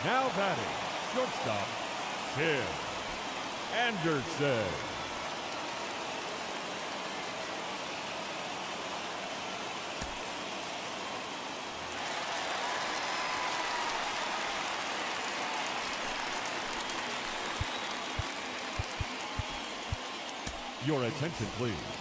Now batting, shortstop, Tim Anderson. Your attention, please.